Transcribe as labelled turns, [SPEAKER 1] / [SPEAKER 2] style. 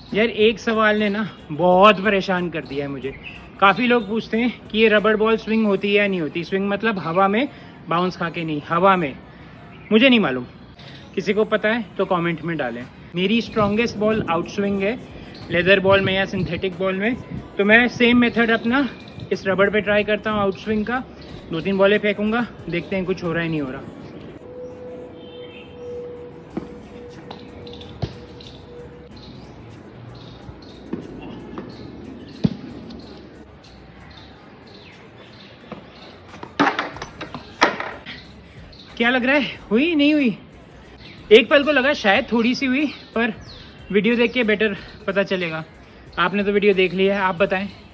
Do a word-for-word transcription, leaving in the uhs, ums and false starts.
[SPEAKER 1] यार एक सवाल ने ना बहुत परेशान कर दिया है मुझे। काफ़ी लोग पूछते हैं कि ये रबड़ बॉल स्विंग होती है या नहीं होती। स्विंग मतलब हवा में बाउंस खा के नहीं, हवा में। मुझे नहीं मालूम, किसी को पता है तो कमेंट में डालें। मेरी स्ट्रॉन्गेस्ट बॉल आउट स्विंग है, लेदर बॉल में या सिंथेटिक बॉल में। तो मैं सेम मेथड अपना इस रबड़ पे ट्राई करता हूँ आउट स्विंग का। दो तीन बॉलें फेंकूंगा, देखते हैं कुछ हो रहा है नहीं हो रहा। क्या लग रहा है, हुई नहीं हुई? एक पल को लगा शायद थोड़ी सी हुई, पर वीडियो देख के बेटर पता चलेगा। आपने तो वीडियो देख ली है, आप बताएं।